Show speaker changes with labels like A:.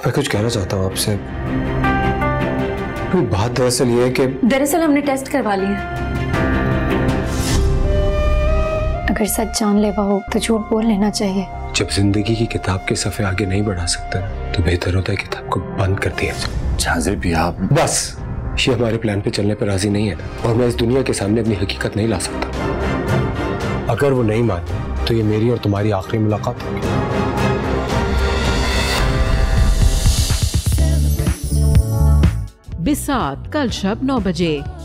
A: मैं कुछ कहना चाहता हूँ आपसे। बात दरअसल ये है कि
B: हमने टेस्ट करवा लिया। अगर सच जानलेवा हो तो झूठ बोल लेना चाहिए।
A: जब जिंदगी की किताब के सफ़े आगे नहीं बढ़ा सकता तो बेहतर होता है किताब को बंद कर दिया जाए।
C: झांझर भी आप
A: बस ये हमारे प्लान पे चलने पर राजी नहीं है और मैं इस दुनिया के सामने अपनी हकीकत नहीं ला सकता। अगर वो नहीं माने तो ये मेरी और तुम्हारी आखिरी मुलाकात होगी।
D: बिसात कल शब 9 बजे।